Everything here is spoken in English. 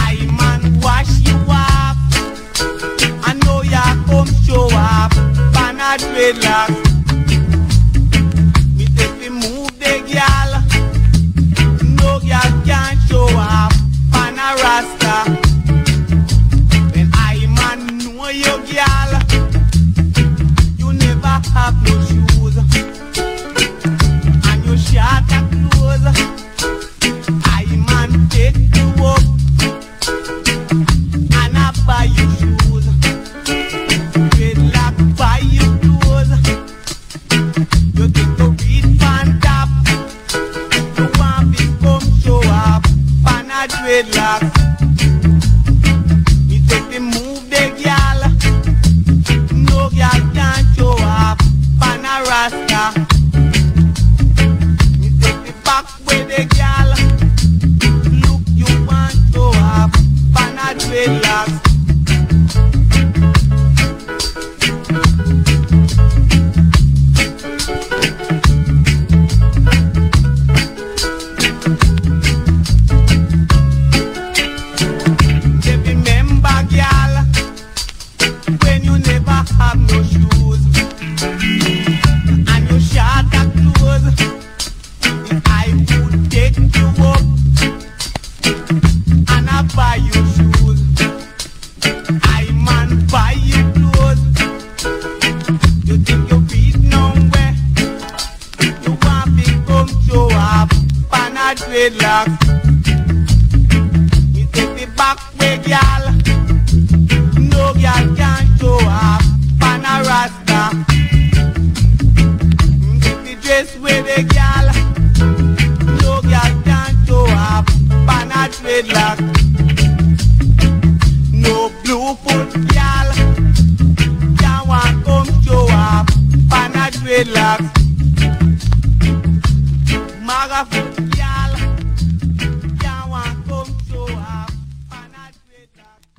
I man wash you up. I know ya come show up. Pana dreadlocks. Me take me move the gyal. No gyal can show up. Pana rasta. When I man know you gyal, you never have no shoes. And you short and clothes. I man take you up. And I buy you shoes. Dreadlock buy you clothes. You think to read fan top. You want me come show up. Pana dreadlocks. Me take the move the gyal. No gyal can show up. Pana rasta. Me take the back with the gyal. Look you want show up. Pana dreadlocks. They remember, gyal, when you never have no shoes and you short clothes. I would take you up and I buy you shoes. I man buy you clothes. You think your feet nowhere? You want me come show up? Pana dreadlocks. Me take the back way, gyal. No gyal can show up. Pana rasta. Me take the dress with the gyal. No gyal can show up. Pana dreadlocks. No blue foot gyal can want come show up. Pana dreadlocks. Maga foot gyal can want come show up. Pana dreadlocks.